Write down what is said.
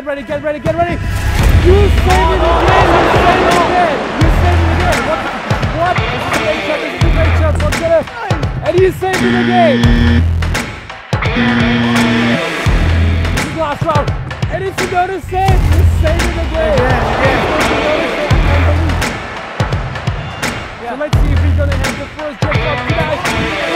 ready, get ready, get ready. You saved it again, you saved it again. You saved it again. What? This is a great shot, this is a great shot. What's gonna... And you saved it again. This is the last round. And it's another save. You saved it again. So let's see if he's gonna have the first jackpot tonight.